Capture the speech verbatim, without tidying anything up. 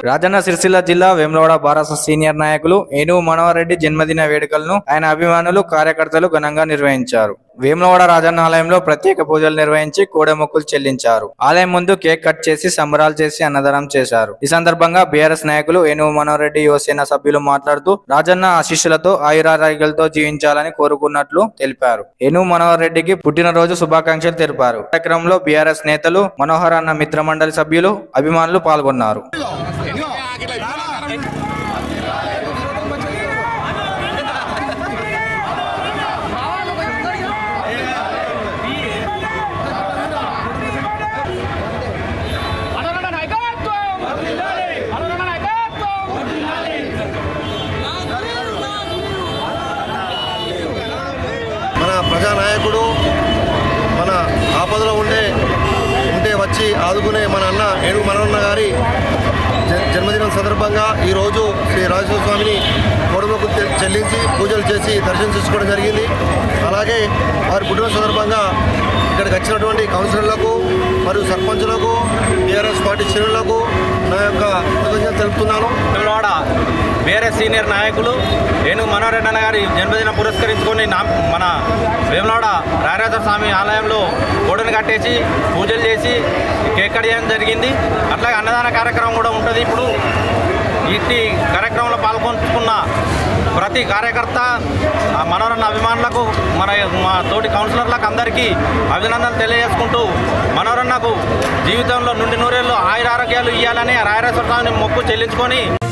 రాజన్న సిరిసిల్ల జిల్లా వేములవాడ బారాస సీనియర్ నాయకులు ఏనుగు మనోహర్ రెడ్డి జన్మదిన వేడుకలను ఆయన అభిమానులు కార్యకర్తలు ఘనంగా నిర్వహించారు. వేములవాడ రాజన్న ఆలయంలో ప్రత్యేక పూజలు నిర్వహించి కోడెమొక్కులు చెల్లించారు. ఆలయం ముందు కేక్ కట్ చేసి సంబరాలు చేసి అన్నదానం చేశారు. ఈ సందర్భంగా బీఆర్ఎస్ నాయకులు ఏనుగు మనోహర్ రెడ్డి యువసేన సభ్యులు మాట్లాడుతూ రాజన్న ఆశీస్సులతో ఆయురారోగ్యాలతో జీవించాలని కోరుకున్నట్లు తెలిపారు. ఏనుగు మనోహర్ రెడ్డికి పుట్టినరోజు శుభాకాంక్షలు తెలిపారు. కార్యక్రమంలో బీఆర్ఎస్ నేతలు, మనోహర్ అన్న మిత్ర మండలి సభ్యులు, అభిమానులు పాల్గొన్నారు. మన ప్రజానాయకుడు మన ఆపదలో ఉండే ఉంటే వచ్చి ఆదుకునే మన అన్న ఏనుగు మనోహర్ గారి జన్మదినం సందర్భంగా ఈరోజు శ్రీ రాజేశ్వర స్వామిని కోడెమొక్కులు చెల్లించి పూజలు చేసి దర్శనం చేసుకోవడం జరిగింది. అలాగే వారి పుట్టిన సందర్భంగా ఇక్కడికి వచ్చినటువంటి కౌన్సిలర్లకు మరియు సర్పంచులకు, టీఆర్ఎస్ పార్టీ శ్రేణులకు నా యొక్క కృతజ్ఞతలు తెలుపుతున్నాను. వేములవాడ బీఆర్ఎస్ సీనియర్ నాయకులు ఏనుగు మనోహర్ రెడ్డి గారి జన్మదినం పురస్కరించుకొని మన వేములవాడ రాజేశ్వర స్వామి ఆలయంలో గోడను కట్టేసి పూజలు చేసి కేక్ కట్ చేయడం జరిగింది. అట్లాగే అన్నదాన కార్యక్రమం కూడా ఉంటుంది. ఇప్పుడు ఇట్టి కార్యక్రమంలో పాల్గొంటున్న ప్రతి కార్యకర్త, మనోహర్ అభిమానులకు, మన మా తోటి కౌన్సిలర్లకు అందరికీ అభినందనలు తెలియజేసుకుంటూ మనోహర్కు జీవితంలో నుండి నూరేళ్ళు ఆయుర ఆరోగ్యాలు ఇవ్వాలని రాజేశ్వర స్వామిని మొక్కు చెల్లించుకొని